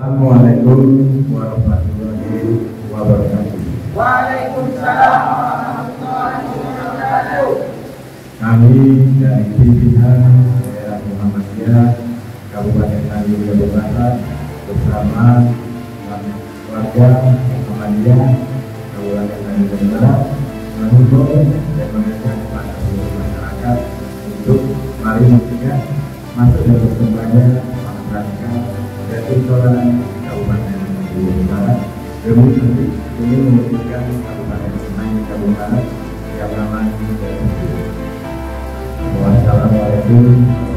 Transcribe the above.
Assalamualaikum warahmatullahi wabarakatuh. Waalaikumsalam warahmatullahi wabarakatuh. Kami dari pimpinan daerah Muhammadiyah Kabupaten Tanjung Jabung Barat bersama warga Muhammadiyah Kabupaten Tanjung Jabung Barat menghimbau dan mengajak kepada seluruh masyarakat untuk mari mencegah masuk dan berkembangnya paham radikal dan intoleran di Kabupaten Tanjung Jabung Barat demi ingin mewujudkan Kabupaten Tanjung Jabung Barat yang aman dan sejahtera. Wassalamualaikum